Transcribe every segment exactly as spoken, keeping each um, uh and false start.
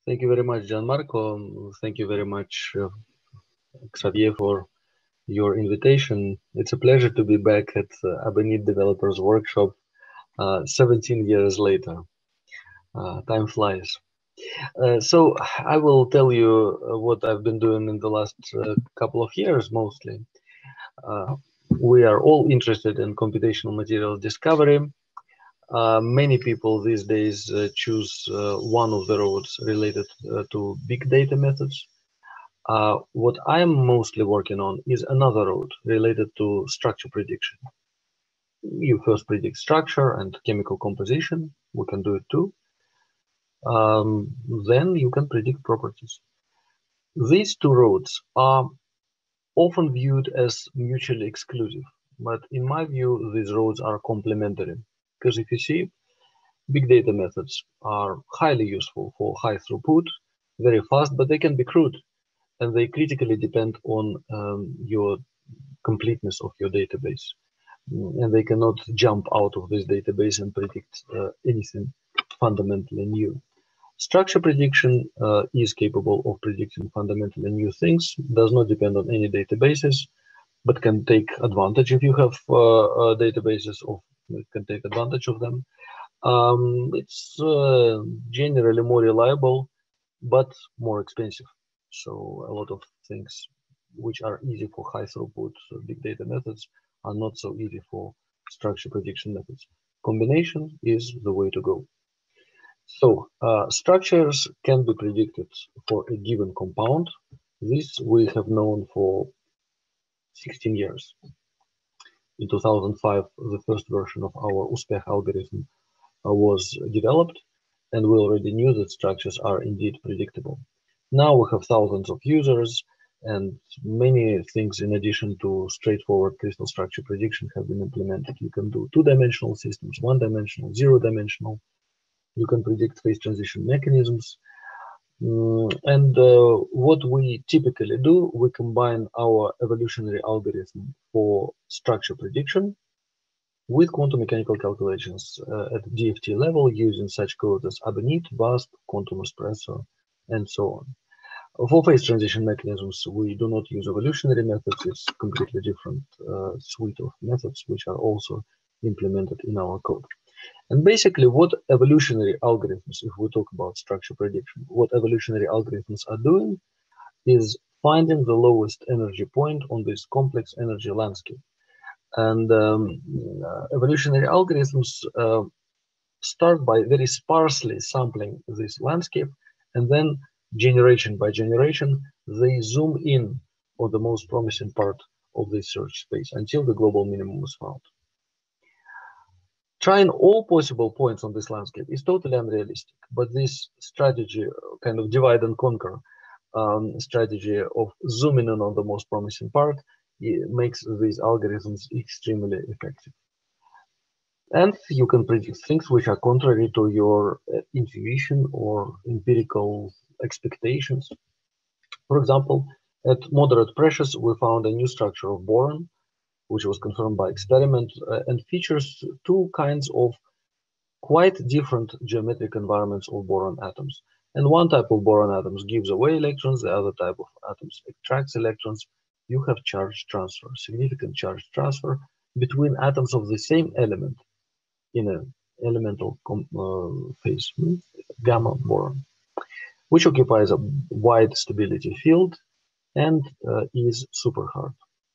Thank you very much, Gianmarco. Thank you very much, uh, Xavier, for your invitation. It's a pleasure to be back at uh, Abanid Developers Workshop uh, seventeen years later. Uh, time flies. Uh, so I will tell you uh, what I've been doing in the last uh, couple of years mostly. Uh, we are all interested in computational materials discovery. Uh, many people these days uh, choose uh, one of the roads related uh, to big data methods. Uh, what I'm mostly working on is another road related to structure prediction. You first predict structure and chemical composition. We can do it too. Um, then you can predict properties. These two roads are often viewed as mutually exclusive, but in my view, these roads are complementary. Because if you see, big data methods are highly useful for high throughput, very fast, but they can be crude, and they critically depend on um, your completeness of your database. And they cannot jump out of this database and predict uh, anything fundamentally new. Structure prediction uh, is capable of predicting fundamentally new things, does not depend on any databases, but can take advantage if you have uh, uh, databases of it can take advantage of them. Um, it's uh, generally more reliable, but more expensive. So a lot of things which are easy for high throughput uh, big data methods are not so easy for structure prediction methods. Combination is the way to go. So uh, structures can be predicted for a given compound. This we have known for sixteen years. In two thousand five, the first version of our USPECH algorithm uh, was developed, and we already knew that structures are indeed predictable. Now we have thousands of users, and many things in addition to straightforward crystal structure prediction have been implemented. You can do two-dimensional systems, one-dimensional, zero-dimensional. You can predict phase transition mechanisms. Mm, and uh, what we typically do, we combine our evolutionary algorithm for structure prediction with quantum mechanical calculations uh, at D F T level using such codes as Abanid, VASP, Quantum Espresso, and so on. For phase transition mechanisms, we do not use evolutionary methods. It's a completely different uh, suite of methods which are also implemented in our code. And basically what evolutionary algorithms, if we talk about structure prediction, what evolutionary algorithms are doing is finding the lowest energy point on this complex energy landscape. And um, uh, evolutionary algorithms uh, start by very sparsely sampling this landscape, and then generation by generation, they zoom in on the most promising part of this search space until the global minimum is found. Trying all possible points on this landscape is totally unrealistic, but this strategy, kind of divide and conquer um, strategy of zooming in on the most promising part, makes these algorithms extremely effective. And you can predict things which are contrary to your uh, intuition or empirical expectations. For example, at moderate pressures, we found a new structure of boron, which was confirmed by experiment uh, and features two kinds of quite different geometric environments of boron atoms. And one type of boron atoms gives away electrons, the other type of atoms extracts electrons. You have charge transfer, significant charge transfer between atoms of the same element in an elemental uh, phase, gamma boron, which occupies a wide stability field and uh, is super hard.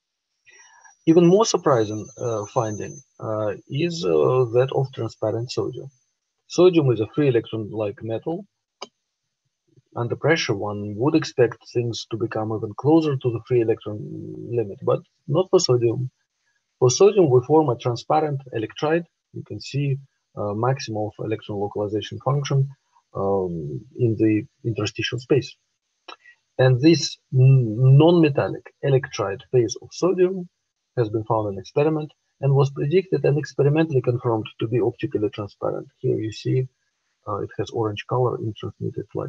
Even more surprising uh, finding uh, is uh, that of transparent sodium. Sodium is a free electron-like metal. Under pressure, one would expect things to become even closer to the free electron limit, but not for sodium. For sodium, we form a transparent electride. You can see uh, maximum of electron localization function um, in the interstitial space. And this non-metallic electride phase of sodium has been found in experiment and was predicted and experimentally confirmed to be optically transparent. Here you see uh, it has orange color in transmitted light.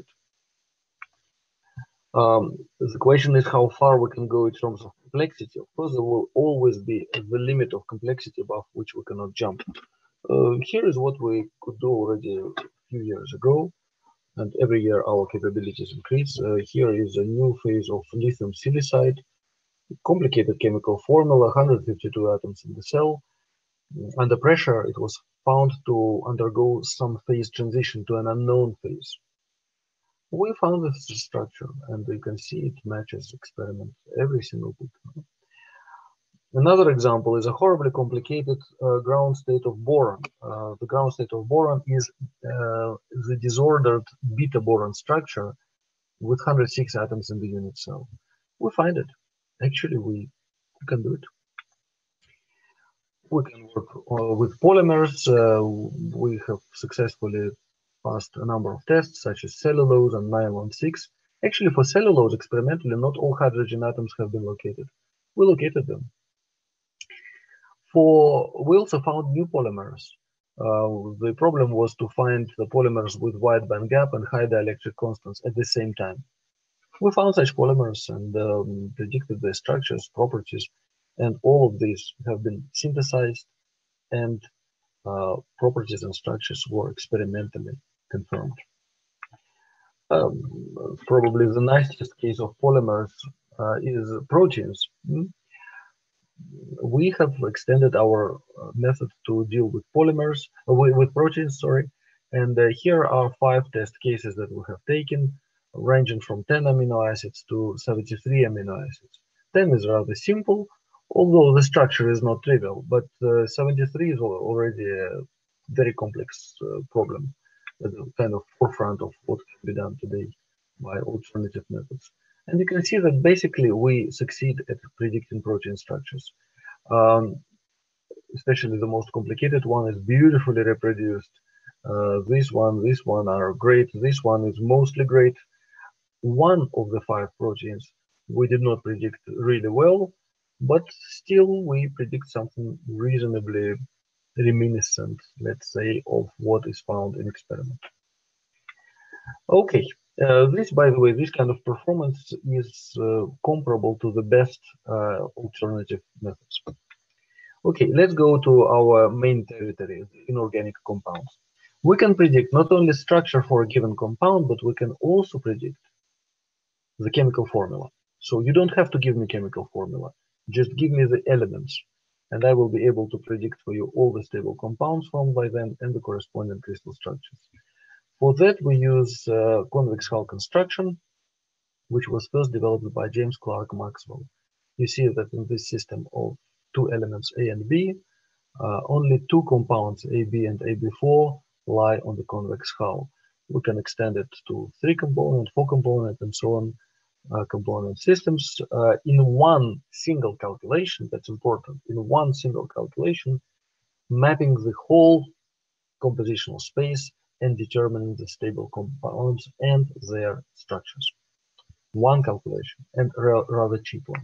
Um, the question is how far we can go in terms of complexity. Of course, there will always be the limit of complexity above which we cannot jump. Uh, here is what we could do already a few years ago. and every year our capabilities increase. Uh, here is a new phase of lithium silicide, complicated chemical formula, one hundred fifty-two atoms in the cell. Under pressure, it was found to undergo some phase transition to an unknown phase. We found this structure, and you can see it matches experiment every single bit. Another example is a horribly complicated uh, ground state of boron. Uh, the ground state of boron is uh, the disordered beta boron structure with one hundred six atoms in the unit cell. We find it. Actually, we, we can do it. We can work uh, with polymers. Uh, we have successfully passed a number of tests, such as cellulose and nylon six. Actually, for cellulose, experimentally, not all hydrogen atoms have been located. We located them. For we also found new polymers. Uh, the problem was to find the polymers with wide band gap and high dielectric constants at the same time. We found such polymers and um, predicted their structures, properties, and all of these have been synthesized, and uh, properties and structures were experimentally confirmed. Um, probably the nicest case of polymers uh, is proteins. We have extended our uh, method to deal with polymers, uh, with, with proteins, sorry, and uh, here are five test cases that we have taken, ranging from ten amino acids to seventy-three amino acids. ten is rather simple, although the structure is not trivial, but uh, seventy-three is already a very complex uh, problem, at the kind of forefront of what can be done today by alternative methods. And you can see that basically we succeed at predicting protein structures. Um, especially the most complicated one is beautifully reproduced. Uh, this one, this one are great. This one is mostly great. One of the five proteins we did not predict really well, but still we predict something reasonably reminiscent, let's say, of what is found in experiment. Okay, uh, this, by the way, this kind of performance is uh, comparable to the best uh, alternative methods. Okay, let's go to our main territory, inorganic compounds. We can predict not only structure for a given compound, but we can also predict the chemical formula. So you don't have to give me chemical formula, just give me the elements, and I will be able to predict for you all the stable compounds formed by them and the corresponding crystal structures. For that, we use uh, convex hull construction, which was first developed by James Clerk Maxwell. You see that in this system of two elements A and B, uh, only two compounds A B and A B four lie on the convex hull. We can extend it to three component, four component, and so on uh, component systems uh, in one single calculation. That's important. In one single calculation, mapping the whole compositional space and determining the stable compounds and their structures. One calculation, and a rather cheap one.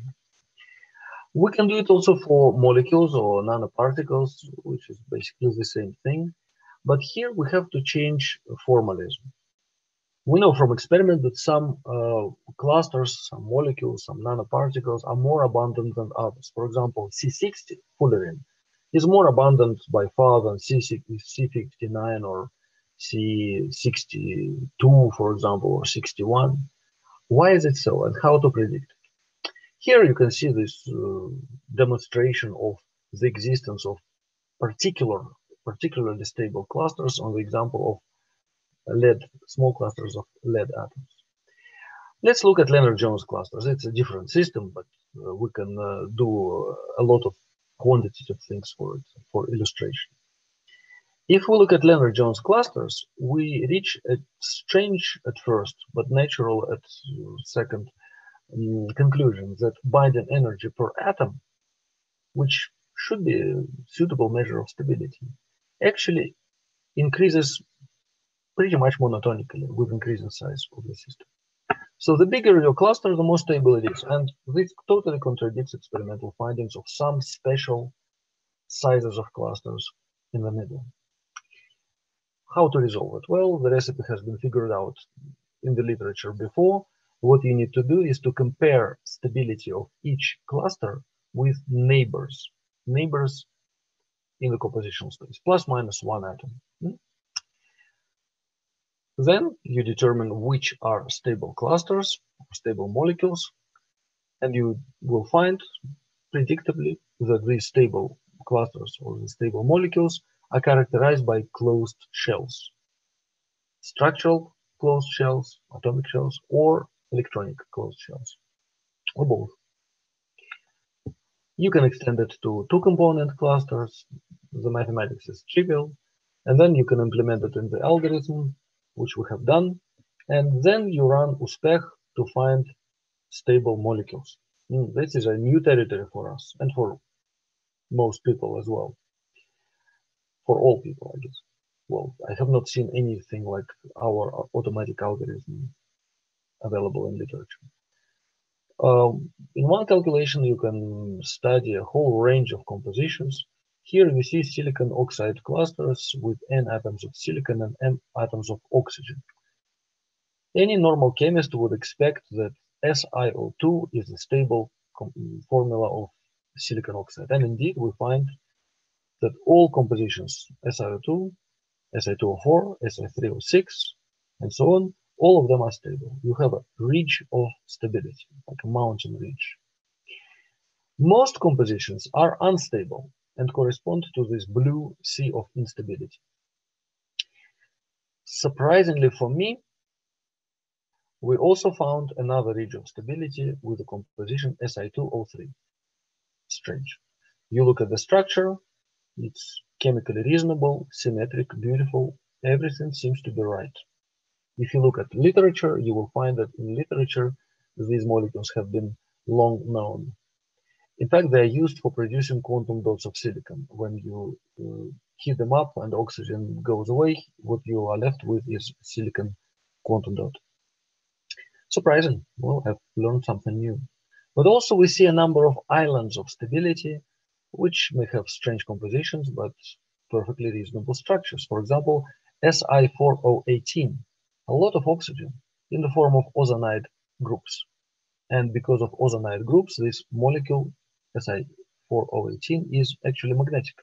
We can do it also for molecules or nanoparticles, which is basically the same thing. But here we have to change formalism. We know from experiment that some uh, clusters, some molecules, some nanoparticles are more abundant than others. For example, C sixty, fullerene, is more abundant by far than C fifty-nine or C sixty-two, for example, or sixty-one. Why is it so, and how to predict it? Here you can see this uh, demonstration of the existence of particular, particularly stable clusters on the example of lead, small clusters of lead atoms. Let's look at Lennard-Jones clusters. It's a different system, but uh, we can uh, do a lot of quantitative things for it, for illustration. If we look at Lennard-Jones clusters, we reach a strange at first, but natural at second um, conclusion that binding energy per atom, which should be a suitable measure of stability, actually increases pretty much monotonically with increasing size of the system. So the bigger your cluster, the more stable it is. And this totally contradicts experimental findings of some special sizes of clusters in the middle. How to resolve it? Well, the recipe has been figured out in the literature before. What you need to do is to compare stability of each cluster with neighbors, neighbors in the compositional space, plus minus one atom. Then you determine which are stable clusters, stable molecules, and you will find predictably that these stable clusters or the stable molecules are characterized by closed shells, structural closed shells, atomic shells, or electronic closed shells, or both. You can extend it to two-component clusters. The mathematics is trivial, and then you can implement it in the algorithm, which we have done, and then you run U S P E C to find stable molecules. This is a new territory for us and for most people as well. For all people, I guess. Well, I have not seen anything like our automatic algorithm available in literature. Um, in one calculation, you can study a whole range of compositions. Here we see silicon oxide clusters with n atoms of silicon and m atoms of oxygen. Any normal chemist would expect that S i O two is the stable formula of silicon oxide. And indeed, we find that all compositions S i O two, S i two O four, S i three O six, and so on, all of them are stable. You have a ridge of stability, like a mountain ridge. Most compositions are unstable and correspond to this blue sea of instability. Surprisingly for me, we also found another ridge of stability with the composition S i two O three. Strange. You look at the structure, it's chemically reasonable, symmetric, beautiful, everything seems to be right. If you look at literature, you will find that in literature, these molecules have been long known. In fact, they are used for producing quantum dots of silicon. When you uh, heat them up and oxygen goes away, what you are left with is silicon quantum dot. Surprising. Well, I've learned something new. But also we see a number of islands of stability, which may have strange compositions, but perfectly reasonable structures. For example, S i four O eighteen, a lot of oxygen in the form of ozonide groups. And because of ozonide groups, this molecule S i four O eighteen is actually magnetic.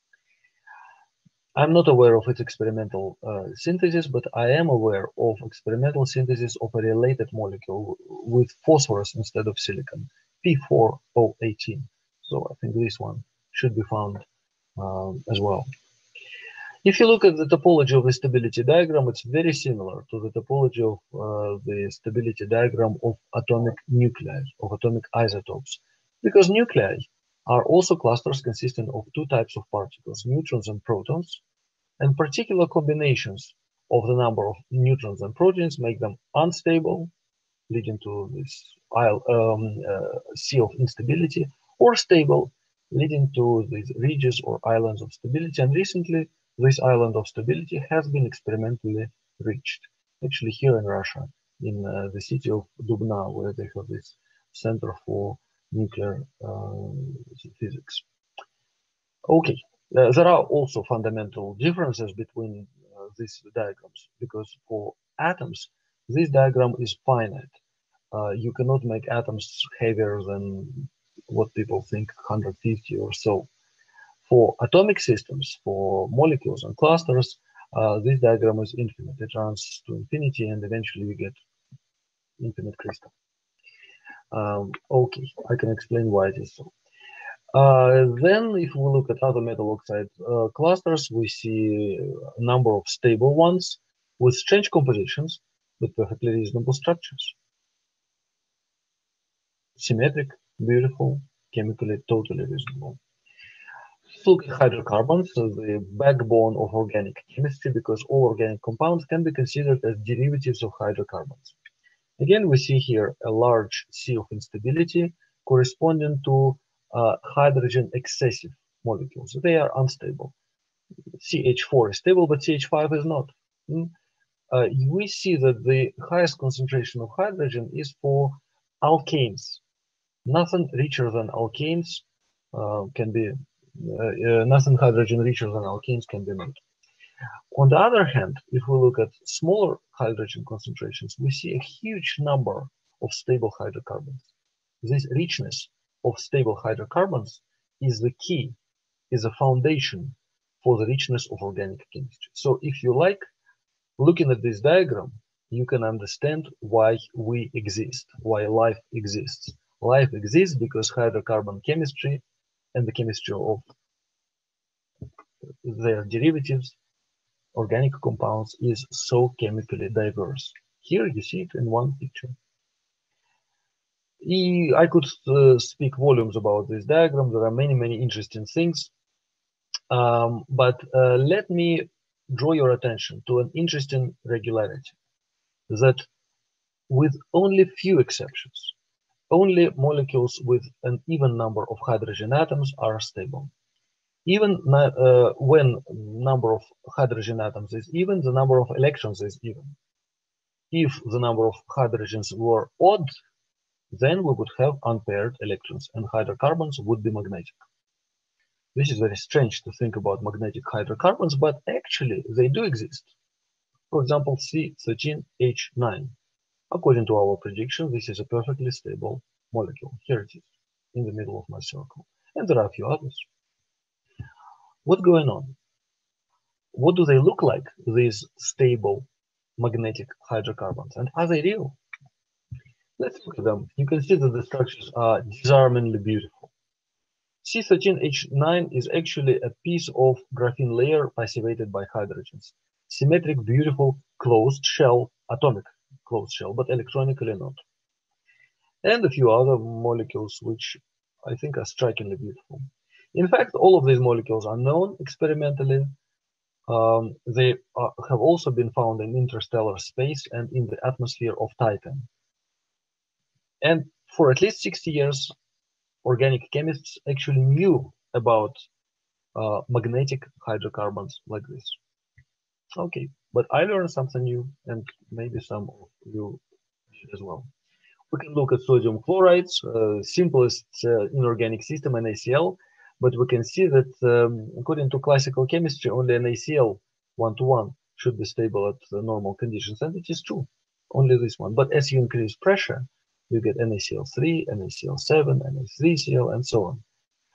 I'm not aware of its experimental uh, synthesis, but I am aware of experimental synthesis of a related molecule with phosphorus instead of silicon, P four O eighteen. So I think this one should be found um, as well. If you look at the topology of the stability diagram, it's very similar to the topology of uh, the stability diagram of atomic nuclei, of atomic isotopes, because nuclei are also clusters consisting of two types of particles, neutrons and protons, and particular combinations of the number of neutrons and protons make them unstable, leading to this um, uh, sea of instability, or stable, leading to these ridges or islands of stability. And recently, this island of stability has been experimentally reached, actually here in Russia, in uh, the city of Dubna, where they have this Center for Nuclear uh, Physics. Okay, uh, there are also fundamental differences between uh, these diagrams, because for atoms, this diagram is finite. Uh, you cannot make atoms heavier than what people think, one hundred fifty or so. For atomic systems, for molecules and clusters, uh, this diagram is infinite. It runs to infinity, and eventually you get infinite crystal. Um, okay, I can explain why it is so. Uh, then, if we look at other metal oxide uh, clusters, we see a number of stable ones with strange compositions, but perfectly reasonable structures. Symmetric, beautiful, chemically totally reasonable. Look at hydrocarbons, so the backbone of organic chemistry, because all organic compounds can be considered as derivatives of hydrocarbons. Again, we see here a large sea of instability corresponding to uh, hydrogen excessive molecules. They are unstable. C H four is stable, but C H five is not. Mm. Uh, we see that the highest concentration of hydrogen is for alkanes. Nothing richer than alkanes uh, can be, uh, uh, nothing hydrogen richer than alkanes can be made. On the other hand, if we look at smaller hydrogen concentrations, we see a huge number of stable hydrocarbons. This richness of stable hydrocarbons is the key, is a foundation for the richness of organic chemistry. So if you like, Looking at this diagram, you can understand why we exist, why life exists. Life exists because hydrocarbon chemistry and the chemistry of their derivatives, organic compounds, is so chemically diverse. Here you see it in one picture. I could uh, speak volumes about this diagram. There are many, many interesting things. Um, but uh, let me draw your attention to an interesting regularity, that with only few exceptions, only molecules with an even number of hydrogen atoms are stable. Even uh, when number of hydrogen atoms is even, the number of electrons is even. If the number of hydrogens were odd, then we would have unpaired electrons and hydrocarbons would be magnetic. This is very strange to think about magnetic hydrocarbons, but actually they do exist. For example, C thirteen H nine. According to our prediction, this is a perfectly stable molecule. Here it is, in the middle of my circle. And there are a few others. What's going on? What do they look like, these stable magnetic hydrocarbons? And are they real? Let's look at them. You can see that the structures are disarmingly beautiful. C thirteen H nine is actually a piece of graphene layer passivated by hydrogens. Symmetric, beautiful, closed shell, atomic closed shell, but electronically not. And a few other molecules which I think are strikingly beautiful. In fact, all of these molecules are known experimentally. Um, they are, have also been found in interstellar space and in the atmosphere of Titan. And for at least sixty years, organic chemists actually knew about uh, magnetic hydrocarbons like this. Okay, but I learned something new, and maybe some of you as well. We can look at sodium chlorides, uh, simplest uh, inorganic system, NaCl, but we can see that um, according to classical chemistry, only NaCl one-to-one should be stable at uh, normal conditions, and it is true, only this one. But as you increase pressure, you get NaCl three, NaCl seven, Na three Cl, and so on.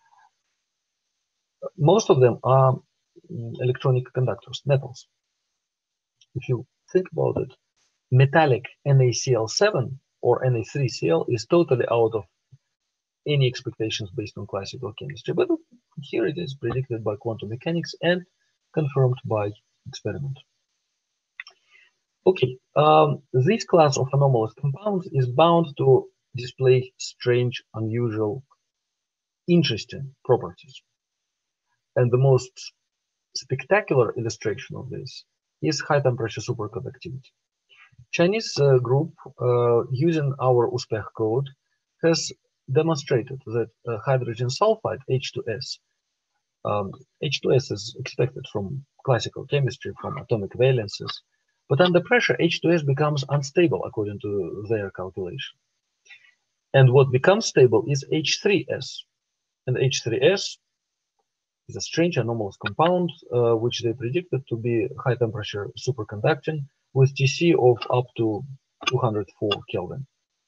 Most of them are electronic conductors, metals. If you think about it, metallic NaCl seven or Na three Cl is totally out of any expectations based on classical chemistry. But here it is predicted by quantum mechanics and confirmed by experiment. Okay, um, this class of anomalous compounds is bound to display strange, unusual, interesting properties. And the most spectacular illustration of this is high temperature superconductivity. Chinese uh, group uh, using our USPECH code has demonstrated that uh, hydrogen sulfide, H two S, um, H two S is expected from classical chemistry, from atomic valences, but under pressure, H two S becomes unstable according to their calculation. And what becomes stable is H three S, and H three S is a strange anomalous compound, uh, which they predicted to be high temperature superconducting with T C of up to two hundred four Kelvin.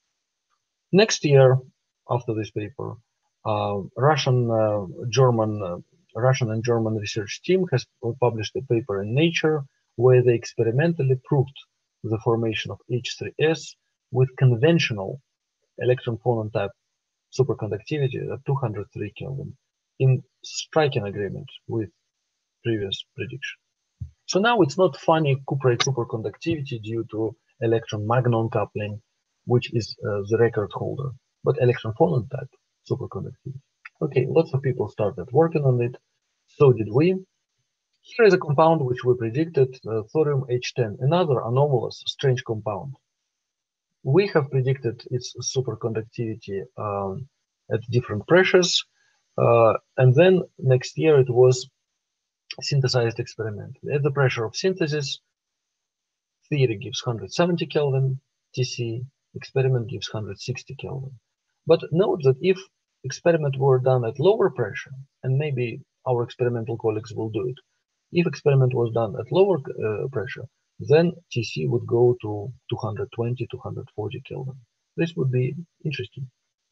Next year, after this paper, uh, Russian, uh, German, uh, Russian and German research team has published a paper in Nature where they experimentally proved the formation of H three S with conventional electron phonon type superconductivity at two hundred three Kelvin, in striking agreement with previous prediction. So now it's not funny cuprate superconductivity due to electron-magnon coupling, which is uh, the record holder, but electron phonon type superconductivity. Okay, lots of people started working on it. So did we. Here is a compound which we predicted, uh, thorium H ten, another anomalous, strange compound. We have predicted its superconductivity um, at different pressures, uh, and then next year it was synthesized experimentally. At the pressure of synthesis, theory gives one hundred seventy Kelvin, T C, experiment gives one hundred sixty Kelvin. But note that if experiment were done at lower pressure, and maybe our experimental colleagues will do it, if experiment was done at lower uh, pressure, then T C would go to two hundred twenty, two hundred forty Kelvin. This would be interesting.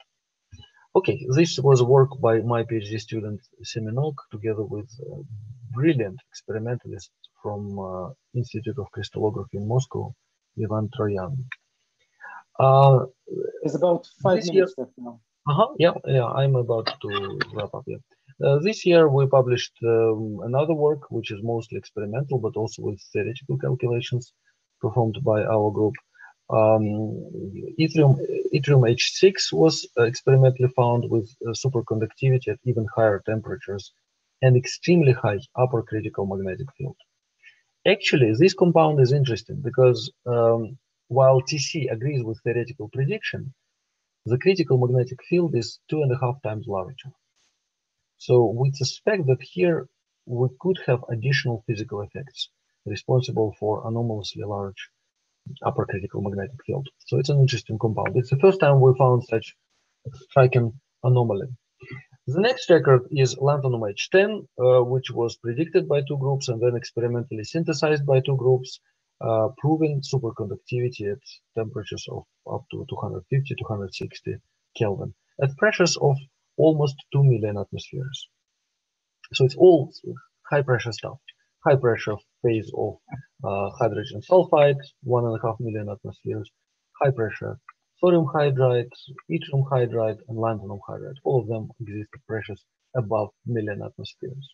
Okay, this was work by my PhD student Seminok together with uh, brilliant experimentalists from uh, Institute of Crystallography in Moscow, Ivan Troyan. Uh, it's about five minutes left now. Uh-huh, yeah, yeah, I'm about to wrap up. Yeah. Uh, this year we published um, another work, which is mostly experimental, but also with theoretical calculations performed by our group. Um, yttrium, yttrium H six was uh, experimentally found with uh, superconductivity at even higher temperatures and extremely high upper critical magnetic field. Actually, this compound is interesting because um, while T C agrees with theoretical prediction, the critical magnetic field is two and a half times larger. So we suspect that here we could have additional physical effects responsible for anomalously large upper critical magnetic field. So it's an interesting compound. It's the first time we found such striking anomaly. The next record is lanthanum H ten, uh, which was predicted by two groups and then experimentally synthesized by two groups, uh, proving superconductivity at temperatures of up to two hundred fifty, two hundred sixty Kelvin at pressures of almost two million atmospheres. So it's all high pressure stuff. High pressure phase of uh, hydrogen sulfide, one and a half million atmospheres. High pressure thorium hydride, yttrium hydride, and lanthanum hydride. All of them exist at pressures above million atmospheres.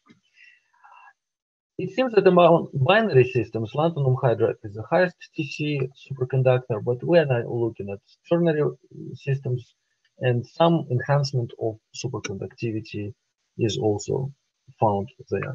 It seems that among binary systems, lanthanum hydride is the highest T C superconductor, but we are now looking at ternary systems, and some enhancement of superconductivity is also found there.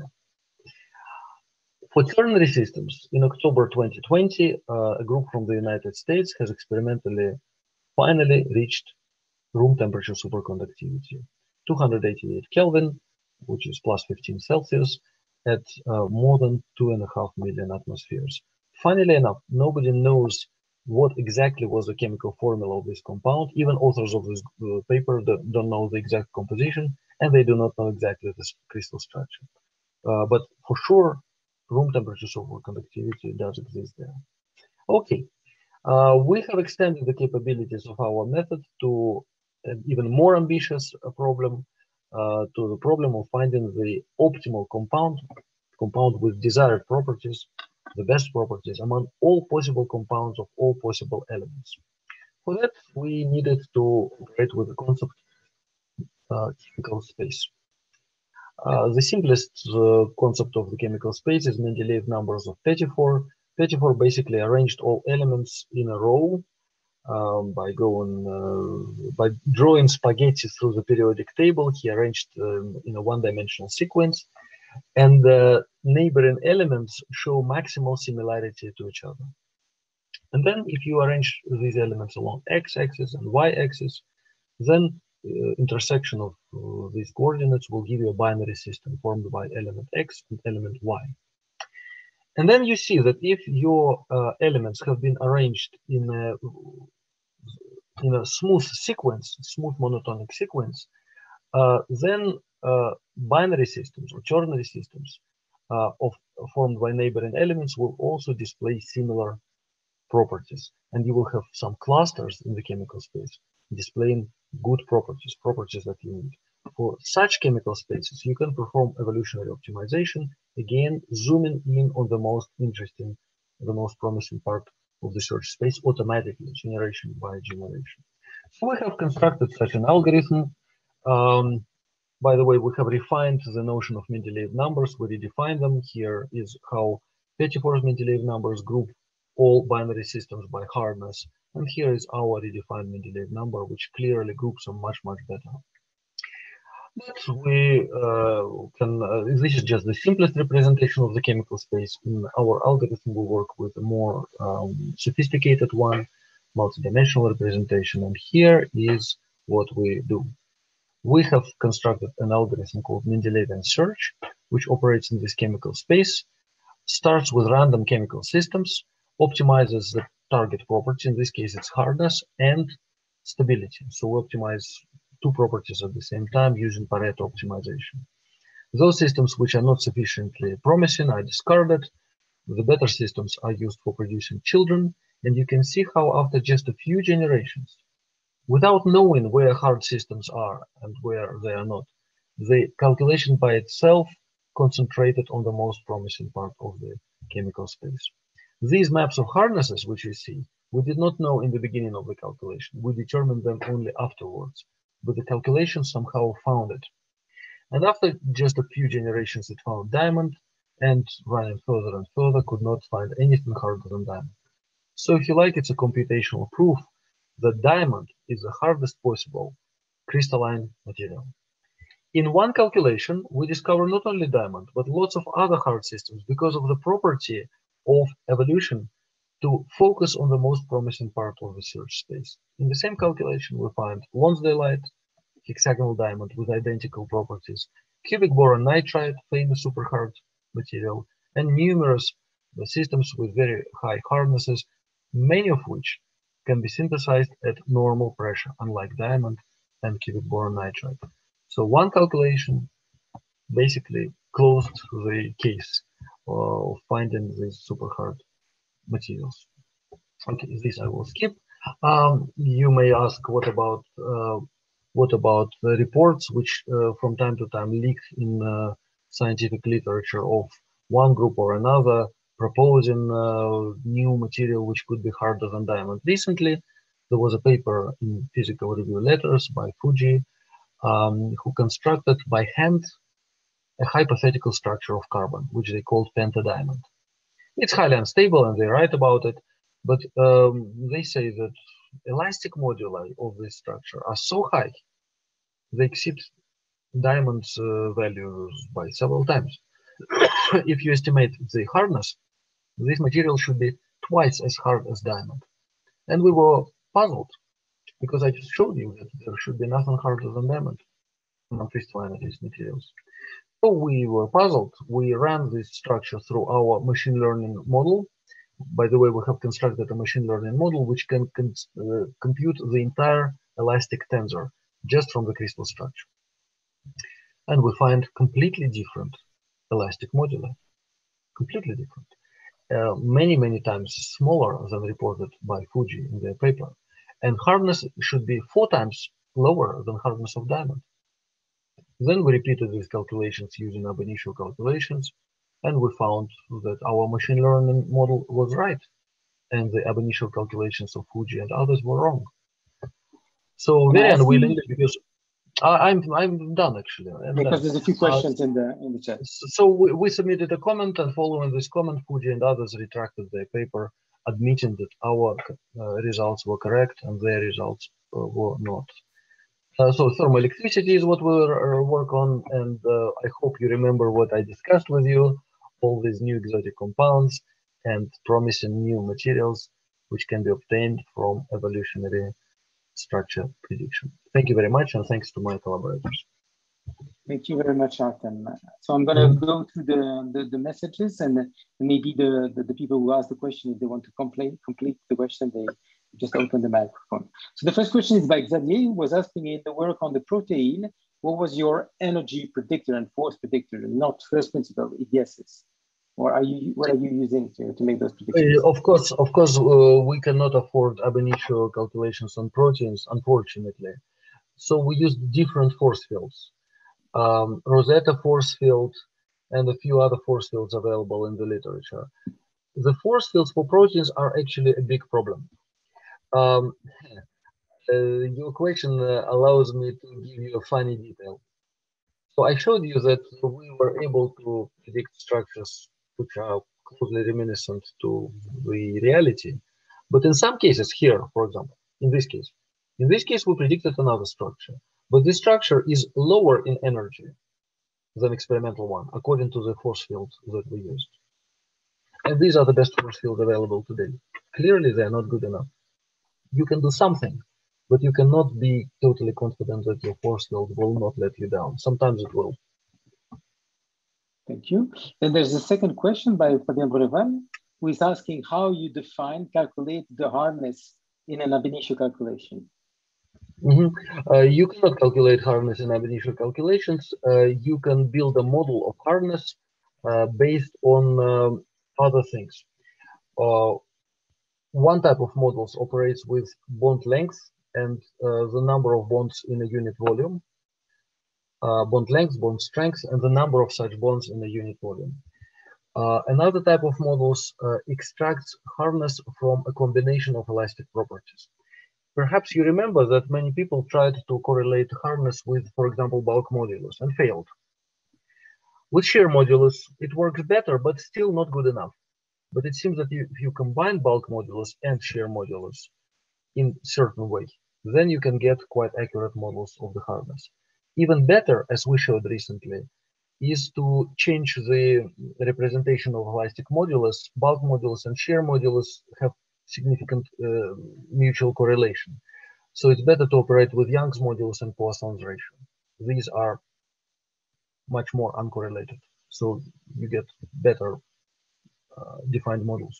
For ternary systems, in October twenty twenty, uh, a group from the United States has experimentally finally reached room temperature superconductivity, two hundred eighty-eight Kelvin, which is plus fifteen Celsius, at uh, more than two and a half million atmospheres. Funnily enough, nobody knows what exactly was the chemical formula of this compound. Even authors of this uh, paper don't know the exact composition, and they do not know exactly the crystal structure. Uh, but for sure, room temperature superconductivity does exist there. Okay, uh, we have extended the capabilities of our method to an even more ambitious uh, problem, uh, to the problem of finding the optimal compound, compound with desired properties, the best properties among all possible compounds of all possible elements. For that, we needed to operate with the concept uh, chemical space. Uh, the simplest uh, concept of the chemical space is Mendeleev numbers of thirty-four. thirty-four basically arranged all elements in a row um, by going uh, by drawing spaghetti through the periodic table. He arranged um, in a one-dimensional sequence, and the neighboring elements show maximal similarity to each other. And then, if you arrange these elements along x-axis and y-axis, then Uh, intersection of uh, these coordinates will give you a binary system formed by element x and element y. And then you see that if your uh, elements have been arranged in a, in a smooth sequence, smooth monotonic sequence, uh, then uh, binary systems or ternary systems uh, of, formed by neighboring elements will also display similar properties. And you will have some clusters in the chemical space displaying good properties, properties that you need. For such chemical spaces, you can perform evolutionary optimization, again, zooming in on the most interesting, the most promising part of the search space automatically, generation by generation. So we have constructed such an algorithm. Um, by the way, we have refined the notion of Mendeleev numbers. We redefined them. Here is how thirty-four Mendeleev numbers group all binary systems by hardness. And here is our redefined Mendeleev number, which clearly groups them much, much better. But we uh, can, uh, this is just the simplest representation of the chemical space. In our algorithm, we work with a more um, sophisticated one, multidimensional representation. And here is what we do. We have constructed an algorithm called Mendeleevian search, which operates in this chemical space, starts with random chemical systems, optimizes the target property, in this case it's hardness, and stability. So we optimize two properties at the same time using Pareto optimization. Those systems which are not sufficiently promising are discarded. The better systems are used for producing children, and you can see how after just a few generations, without knowing where hard systems are and where they are not, the calculation by itself concentrated on the most promising part of the chemical space. These maps of hardnesses, which you see, we did not know in the beginning of the calculation. We determined them only afterwards, but the calculation somehow found it. And after just a few generations, it found diamond, and running further and further, could not find anything harder than diamond. So if you like, it's a computational proof that diamond is the hardest possible crystalline material. In one calculation, we discover not only diamond, but lots of other hard systems because of the property of evolution to focus on the most promising part of the search space. In the same calculation, we find Lonsdaleite, hexagonal diamond with identical properties, cubic boron nitride, famous super hard material, and numerous systems with very high hardnesses, many of which can be synthesized at normal pressure, unlike diamond and cubic boron nitride. So one calculation basically closed the case of finding these super hard materials. Okay, this I will skip. Um, you may ask, what about uh, what about the reports which uh, from time to time leak in uh, scientific literature of one group or another proposing uh, new material which could be harder than diamond? Recently, there was a paper in Physical Review Letters by Fuji, um, who constructed by hand a hypothetical structure of carbon, which they called pentadiamond. It's highly unstable, and they write about it, but um, they say that elastic moduli of this structure are so high, they exceed diamond's uh, values by several times. If you estimate the hardness, this material should be twice as hard as diamond. And we were puzzled, because I just showed you that there should be nothing harder than diamond among crystalline materials. So we were puzzled. We ran this structure through our machine learning model. By the way, we have constructed a machine learning model which can uh, compute the entire elastic tensor just from the crystal structure. And we find completely different elastic moduli, completely different. Uh, many, many times smaller than reported by Fuji in their paper. And hardness should be four times lower than hardness of diamond. Then we repeated these calculations using ab initio calculations, and we found that our machine learning model was right, and the ab initio calculations of Fuji and others were wrong. So very unwillingly, because I, I'm I'm done actually. I'm because done. There's a few questions uh, in the in the chat. So we, we submitted a comment, and following this comment, Fuji and others retracted their paper, admitting that our uh, results were correct and their results uh, were not. Uh, so thermoelectricity is what we'll uh, work on, and uh, I hope you remember what I discussed with you, all these new exotic compounds and promising new materials which can be obtained from evolutionary structure prediction. Thank you very much, and thanks to my collaborators. Thank you very much, Artem. So I'm going to mm-hmm. go through the, the, the messages, and maybe the, the, the people who asked the question, if they want to complete, complete the question, they just open the microphone. So the first question is by Xavier, who was asking, in the work on the protein, what was your energy predictor and force predictor, not first principle, guesses? Or are you, what are you using to, to make those predictions? Uh, of course, of course, uh, we cannot afford ab initio calculations on proteins, unfortunately. So we used different force fields. Um, Rosetta force field and a few other force fields available in the literature. The force fields for proteins are actually a big problem. Um, uh, your question uh, allows me to give you a funny detail. So I showed you that we were able to predict structures which are closely reminiscent to the reality. But in some cases here, for example, in this case, in this case, we predicted another structure, but this structure is lower in energy than experimental one, according to the force field that we used. And these are the best force fields available today. Clearly, they are not good enough. You can do something, but you cannot be totally confident that your force field will not let you down. Sometimes it will. Thank you. Then there's a second question by Fabien Breval, who is asking how you define, calculate the hardness in an ab initio calculation. Mm-hmm. uh, you cannot calculate hardness in ab initio calculations. Uh, you can build a model of hardness uh, based on um, other things. Uh, one type of models operates with bond length and uh, the number of bonds in a unit volume. Uh, bond length, bond strength, and the number of such bonds in a unit volume. Uh, another type of models uh, extracts hardness from a combination of elastic properties. Perhaps you remember that many people tried to correlate hardness with, for example, bulk modulus and failed. With shear modulus, it works better, but still not good enough. But it seems that you, if you combine bulk modulus and shear modulus in certain way, then you can get quite accurate models of the hardness. Even better, as we showed recently, is to change the representation of elastic modulus. Bulk modulus and shear modulus have significant uh, mutual correlation. So it's better to operate with Young's modulus and Poisson's ratio. These are much more uncorrelated. So you get better uh, defined models.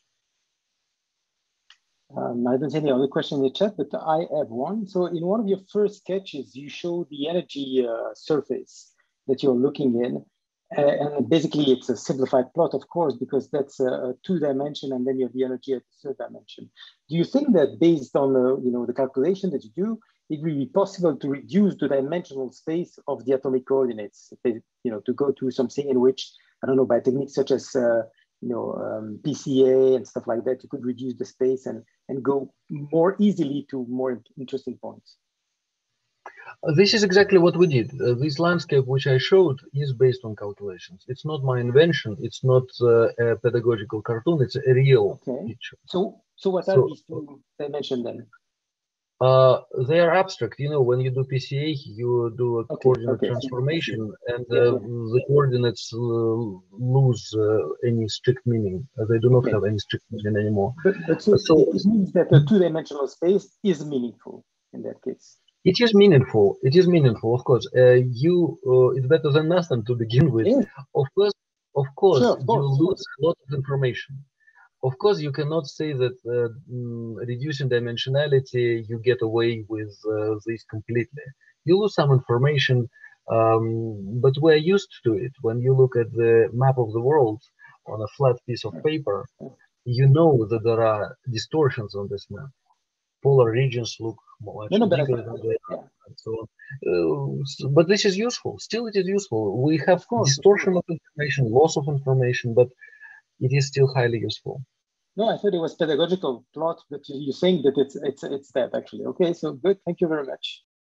Um, I don't see any other question in the chat, but I have one. So in one of your first sketches, you show the energy uh, surface that you're looking in. Uh, and basically it's a simplified plot, of course, because that's a, a two dimension and then you have the energy at the third dimension. Do you think that based on the, you know, the calculation that you do, it will be possible to reduce the dimensional space of the atomic coordinates, you know, to go to something in which, I don't know, by techniques such as, uh, you know, um, P C A and stuff like that, you could reduce the space and, and go more easily to more interesting points? This is exactly what we did. Uh, this landscape which I showed is based on calculations. It's not my invention. It's not uh, a pedagogical cartoon. It's a real okay. picture. So, so what are so, these two dimensions then? Uh, they are abstract. You know, when you do P C A, you do a okay, coordinate okay. transformation, and yeah, uh, yeah. the coordinates uh, lose uh, any strict meaning. Uh, they do not okay. have any strict meaning anymore. But, but so, so it means that a two-dimensional space is meaningful in that case. It is meaningful. It is meaningful, of course. Uh, you, uh, it's better than nothing to begin with. Yeah. Of course, of course, sure, of course, you lose a lot of information. Of course, you cannot say that uh, mm, reducing dimensionality, you get away with uh, this completely. You lose some information, um, but we're used to it. When you look at the map of the world on a flat piece of paper, you know that there are distortions on this map. Polar regions look much no, no, bigger but, than they yeah. are, and so on. Uh, so, but this is useful. Still, it is useful. We have of course, distortion of, of information, loss of information, but it is still highly useful. No, I thought it was pedagogical plot, but you, you think that it's it's it's that actually. Okay, so good. Thank you very much.